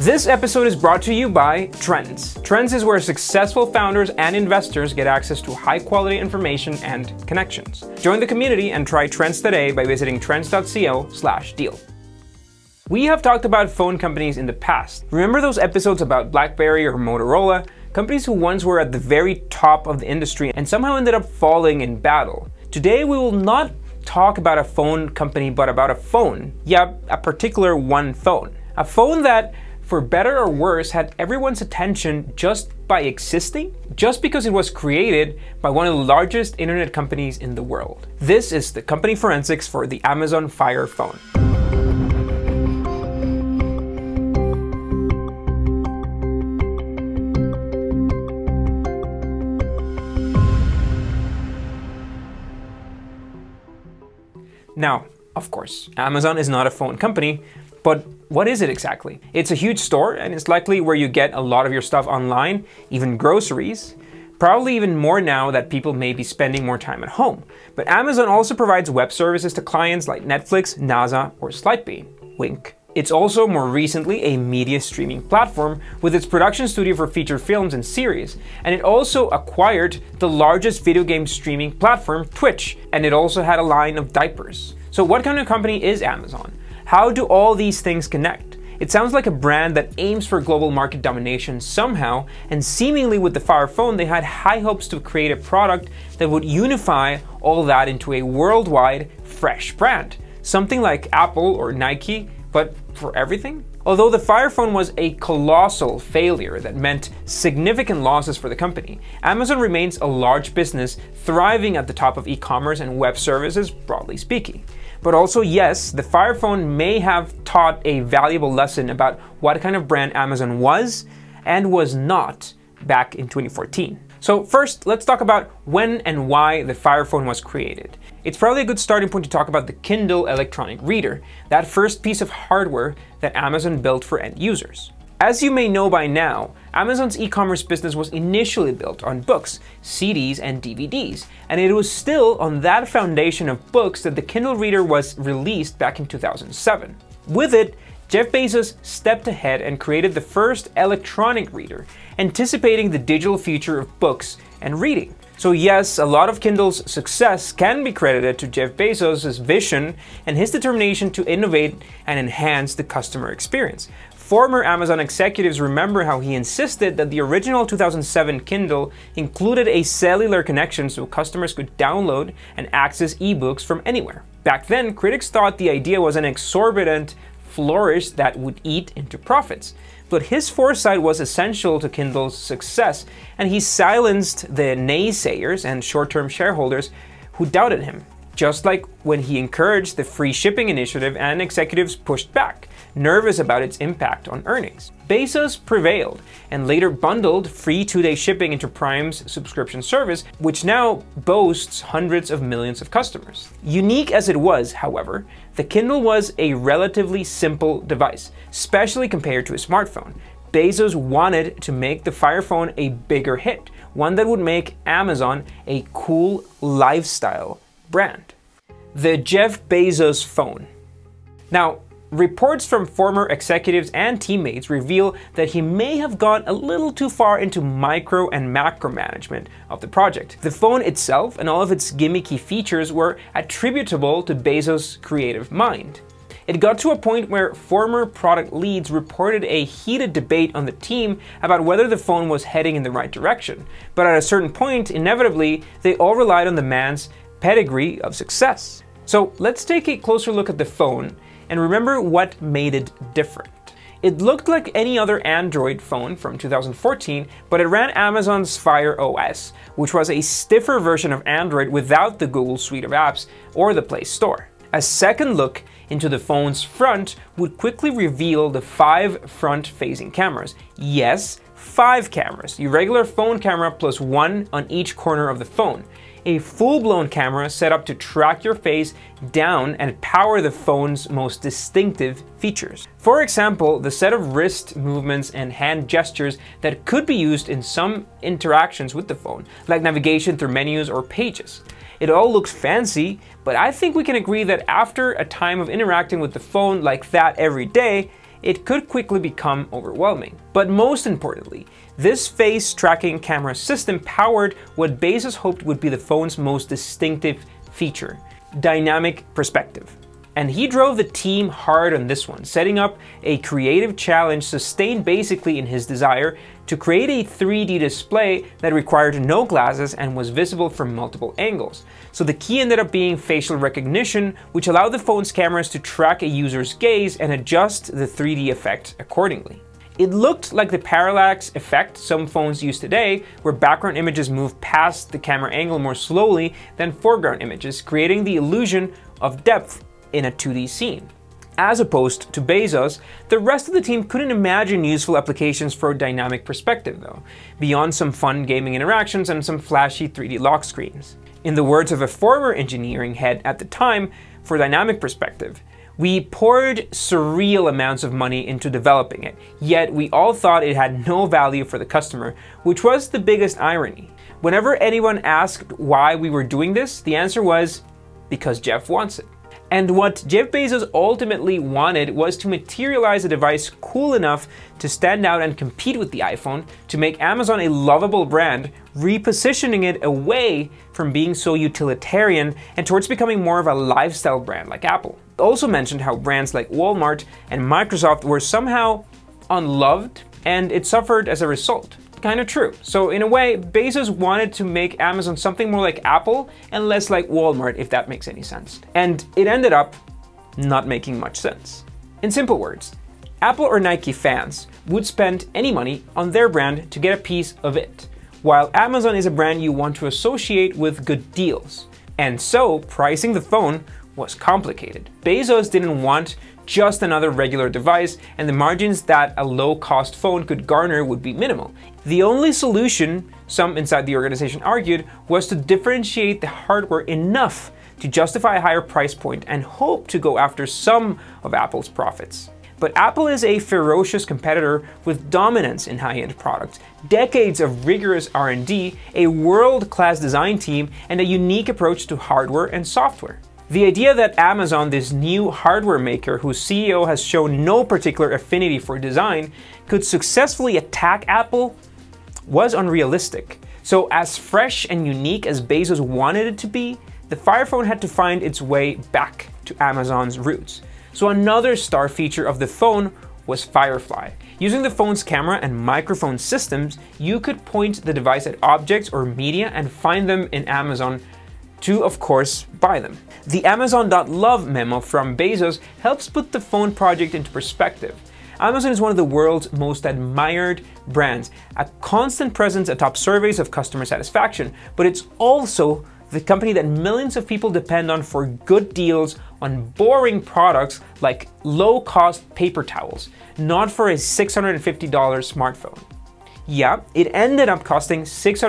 This episode is brought to you by Trends. Trends is where successful founders and investors get access to high-quality information and connections. Join the community and try Trends today by visiting trends.co/deal. We have talked about phone companies in the past. Remember those episodes about BlackBerry or Motorola? Companies who once were at the very top of the industry and somehow ended up falling in battle. Today we will not talk about a phone company, but about a phone. Yeah, a particular one phone. A phone that, for better or worse, had everyone's attention just by existing, just because it was created by one of the largest internet companies in the world. This is the company forensics for the Amazon Fire Phone. Now, of course, Amazon is not a phone company, but what is it exactly? It's a huge store, and it's likely where you get a lot of your stuff online, even groceries. Probably even more now that people may be spending more time at home. But Amazon also provides web services to clients like Netflix, NASA, or Slightbean. Wink. It's also more recently a media streaming platform with its production studio for feature films and series. And it also acquired the largest video game streaming platform, Twitch. And it also had a line of diapers. So what kind of company is Amazon? How do all these things connect? It sounds like a brand that aims for global market domination somehow, and seemingly with the Fire Phone they had high hopes to create a product that would unify all that into a worldwide, fresh brand. Something like Apple or Nike, but for everything? Although the Fire Phone was a colossal failure that meant significant losses for the company, Amazon remains a large business thriving at the top of e-commerce and web services, broadly speaking. But also, yes, the Fire Phone may have taught a valuable lesson about what kind of brand Amazon was and was not back in 2014. So first, let's talk about when and why the Fire Phone was created. It's probably a good starting point to talk about the Kindle electronic reader, that first piece of hardware that Amazon built for end users. As you may know by now, Amazon's e-commerce business was initially built on books, CDs, and DVDs, and it was still on that foundation of books that the Kindle reader was released back in 2007. With it, Jeff Bezos stepped ahead and created the first electronic reader, anticipating the digital future of books and reading. So yes, a lot of Kindle's success can be credited to Jeff Bezos' vision and his determination to innovate and enhance the customer experience. Former Amazon executives remember how he insisted that the original 2007 Kindle included a cellular connection so customers could download and access ebooks from anywhere. Back then, critics thought the idea was an exorbitant flourish that would eat into profits. But his foresight was essential to Kindle's success, and he silenced the naysayers and short-term shareholders who doubted him. Just like when he encouraged the free shipping initiative and executives pushed back, nervous about its impact on earnings. Bezos prevailed and later bundled free 2-day shipping into Prime's subscription service, which now boasts hundreds of millions of customers. Unique as it was, however, the Kindle was a relatively simple device, especially compared to a smartphone. Bezos wanted to make the Fire Phone a bigger hit, one that would make Amazon a cool lifestyle brand. The Jeff Bezos phone. Now, reports from former executives and teammates reveal that he may have gone a little too far into micro and macro management of the project. The phone itself and all of its gimmicky features were attributable to Bezos' creative mind. It got to a point where former product leads reported a heated debate on the team about whether the phone was heading in the right direction. But at a certain point, inevitably, they all relied on the man's pedigree of success. So let's take a closer look at the phone and remember what made it different. It looked like any other Android phone from 2014, but it ran Amazon's Fire OS, which was a stiffer version of Android without the Google suite of apps or the Play Store. A second look into the phone's front would quickly reveal the 5 front-facing cameras. Yes, 5 cameras, your regular phone camera plus 1 on each corner of the phone. A full-blown camera set up to track your face down and power the phone's most distinctive features. For example, the set of wrist movements and hand gestures that could be used in some interactions with the phone, like navigation through menus or pages. It all looks fancy, but I think we can agree that after a time of interacting with the phone like that every day, it could quickly become overwhelming. But most importantly, this face tracking camera system powered what Bezos hoped would be the phone's most distinctive feature: dynamic perspective. And he drove the team hard on this one, setting up a creative challenge sustained basically in his desire to create a 3D display that required no glasses and was visible from multiple angles. So the key ended up being facial recognition, which allowed the phone's cameras to track a user's gaze and adjust the 3D effect accordingly. It looked like the parallax effect some phones use today, where background images move past the camera angle more slowly than foreground images, creating the illusion of depth in a 2D scene. As opposed to Bezos, the rest of the team couldn't imagine useful applications for dynamic perspective though, beyond some fun gaming interactions and some flashy 3D lock screens. In the words of a former engineering head at the time, for dynamic perspective, "We poured surreal amounts of money into developing it, yet we all thought it had no value for the customer," which was the biggest irony. Whenever anyone asked why we were doing this, the answer was, because Jeff wants it. And what Jeff Bezos ultimately wanted was to materialize a device cool enough to stand out and compete with the iPhone, to make Amazon a lovable brand, repositioning it away from being so utilitarian and towards becoming more of a lifestyle brand like Apple. He also mentioned how brands like Walmart and Microsoft were somehow unloved, and it suffered as a result. Kind of true. So in a way, Bezos wanted to make Amazon something more like Apple and less like Walmart, if that makes any sense. And it ended up not making much sense. In simple words, Apple or Nike fans would spend any money on their brand to get a piece of it, while Amazon is a brand you want to associate with good deals. And so pricing the phone was complicated. Bezos didn't want just another regular device, and the margins that a low-cost phone could garner would be minimal. The only solution, some inside the organization argued, was to differentiate the hardware enough to justify a higher price point and hope to go after some of Apple's profits. But Apple is a ferocious competitor with dominance in high-end products, decades of rigorous R&D, a world-class design team, and a unique approach to hardware and software. The idea that Amazon, this new hardware maker whose CEO has shown no particular affinity for design, could successfully attack Apple was unrealistic. So as fresh and unique as Bezos wanted it to be, the Fire Phone had to find its way back to Amazon's roots. So another star feature of the phone was Firefly. Using the phone's camera and microphone systems, you could point the device at objects or media and find them in Amazon to, of course, buy them. The Amazon.love memo from Bezos helps put the phone project into perspective. Amazon is one of the world's most admired brands, a constant presence atop surveys of customer satisfaction, but it's also the company that millions of people depend on for good deals on boring products like low-cost paper towels, not for a $650 smartphone. Yeah, it ended up costing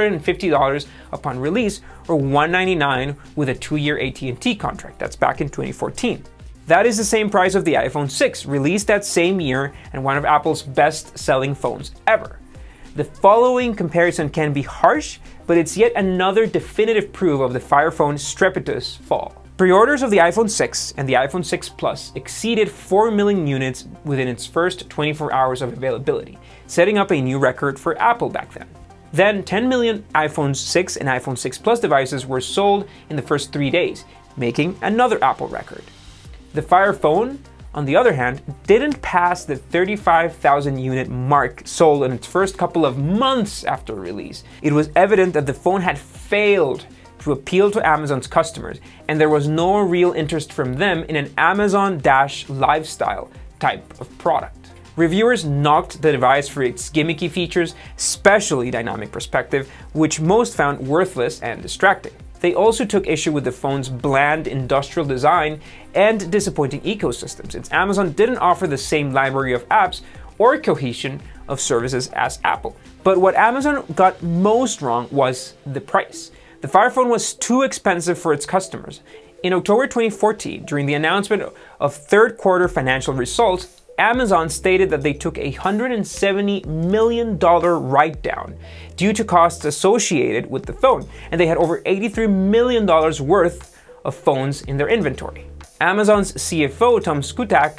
$650 upon release, or $199 with a 2-year AT&T contract. That's back in 2014. That is the same price of the iPhone 6, released that same year and one of Apple's best-selling phones ever. The following comparison can be harsh, but it's yet another definitive proof of the Fire Phone's strepitous fall. Pre-orders of the iPhone 6 and the iPhone 6 Plus exceeded 4 million units within its first 24 hours of availability, setting up a new record for Apple back then. Then 10 million iPhone 6 and iPhone 6 Plus devices were sold in the first 3 days, making another Apple record. The Fire Phone, on the other hand, didn't pass the 35,000 unit mark sold in its first couple of months after release. It was evident that the phone had failed to appeal to Amazon's customers, and there was no real interest from them in an Amazon-lifestyle type of product. Reviewers knocked the device for its gimmicky features, especially dynamic perspective, which most found worthless and distracting. They also took issue with the phone's bland industrial design and disappointing ecosystem, since Amazon didn't offer the same library of apps or cohesion of services as Apple. But what Amazon got most wrong was the price. The Fire Phone was too expensive for its customers. In October 2014, during the announcement of third quarter financial results, Amazon stated that they took a $170 million write-down due to costs associated with the phone, and they had over $83 million worth of phones in their inventory. Amazon's CFO, Tom Szkutak,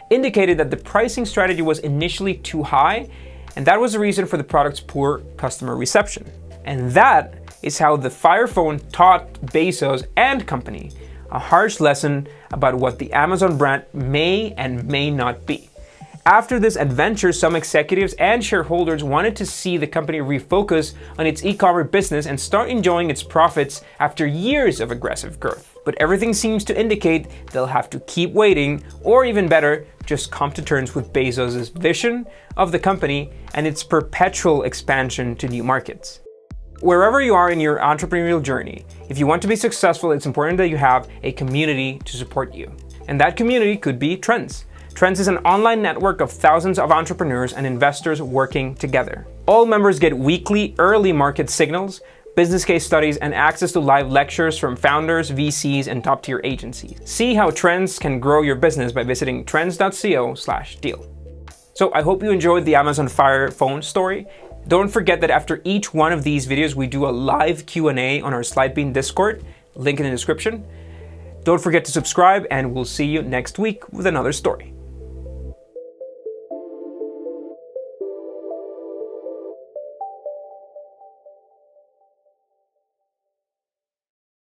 indicated that the pricing strategy was initially too high, and that was the reason for the product's poor customer reception. And that is how the Fire Phone taught Bezos and company a harsh lesson about what the Amazon brand may and may not be. After this adventure, some executives and shareholders wanted to see the company refocus on its e-commerce business and start enjoying its profits after years of aggressive growth. But everything seems to indicate they'll have to keep waiting, or even better, just come to terms with Bezos' vision of the company and its perpetual expansion to new markets. Wherever you are in your entrepreneurial journey, if you want to be successful, it's important that you have a community to support you. And that community could be Trends. Trends is an online network of thousands of entrepreneurs and investors working together. All members get weekly early market signals, business case studies, and access to live lectures from founders, VCs, and top-tier agencies. See how Trends can grow your business by visiting trends.co/deal. So I hope you enjoyed the Amazon Fire Phone story. Don't forget that after each one of these videos, we do a live Q&A on our Slidebean Discord, link in the description. Don't forget to subscribe, and we'll see you next week with another story.